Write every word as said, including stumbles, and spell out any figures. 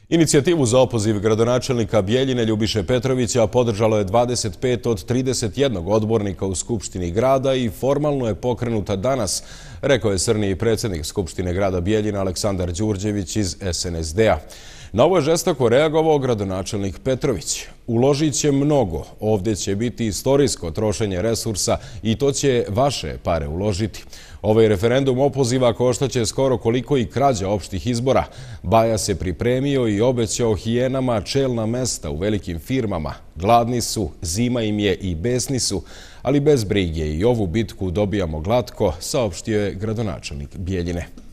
Inicijativu za opoziv gradonačelnika Bjeljine Ljubiše Petrovića podržalo je dvadeset pet od trideset jednog odbornika u Skupštini grada i formalno je pokrenuta danas, rekao je srni predsjednik Skupštine grada Bjeljina Aleksandar Đurđević iz S N S D-a. Na ovo je žestoko reagovao gradonačelnik Petrović. Uložit će mnogo, ovdje će biti istorijsko trošenje resursa i to će vaše pare uložiti. Ovaj referendum opoziva koštaće skoro koliko i krađa opštih izbora. Baja se pripremio i obećao hijenama čelna mesta u velikim firmama. Gladni su, zima im je i besni su, ali bez brige i ovu bitku dobijamo glatko, saopštio je gradonačelnik Bjeljine.